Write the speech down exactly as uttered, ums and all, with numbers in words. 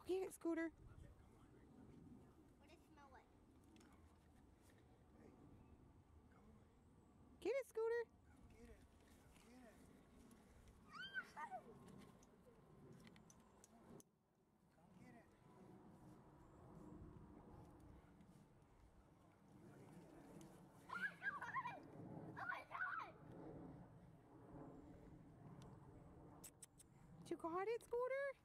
get it, Scooter. What does it smell like? Get it, Scooter. Get it. Get it. Come get it. Oh my god! Oh my god! You got it, Scooter?